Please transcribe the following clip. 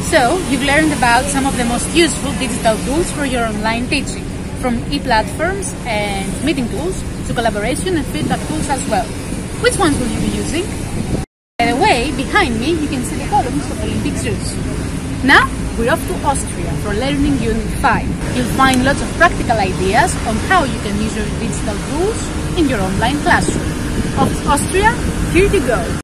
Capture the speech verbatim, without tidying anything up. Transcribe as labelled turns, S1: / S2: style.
S1: So, you've learned about some of the most useful digital tools for your online teaching, from e-platforms and meeting tools to collaboration and feedback tools as well. Which ones will you be using? By the way, behind me you can see the columns of Olympic zoos. Now, we're off to Austria for Learning Unit five. You'll find lots of practical ideas on how you can use your digital tools in your online classroom. Off to Austria, here you go!